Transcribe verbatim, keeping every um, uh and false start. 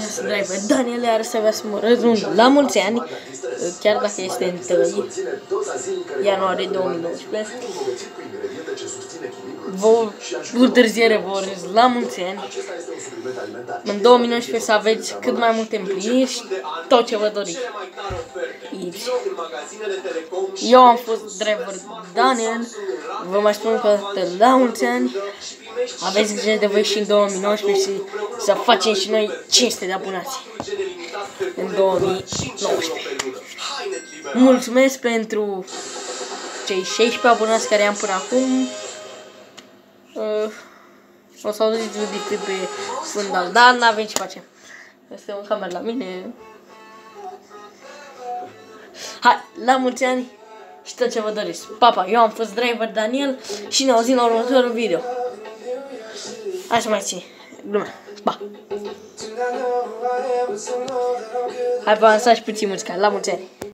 eu sunt driver Daniel, iar să vă să mă răzund la mulți ani, chiar dacă este întâi ianuarie două mii nouăsprezece. Vă întârziere vă urez la mulți ani. În două mii nouăsprezece să aveți cât mai multe împliniri și tot ce vă doriți. Eu am fost driver Daniel, vă mai spun că la mulți ani. Aveți grijă de voi și în două mii nouăsprezece și să facem și noi cinci sute de abonați în două mii nouăsprezece. Mulțumesc pentru cei șaisprezece abonați care am până acum. Uh, o să auziți decât pe fundal, dar n-avem ce facem. Este un cameră la mine. Hai, la mulți ani și tot ce vă doriți. Papa, eu am fost driver Daniel și ne auzim la următorul video. Hai să mai ții glumea. Ba. Hai, vă lansați puțin muzica. La mulți ani.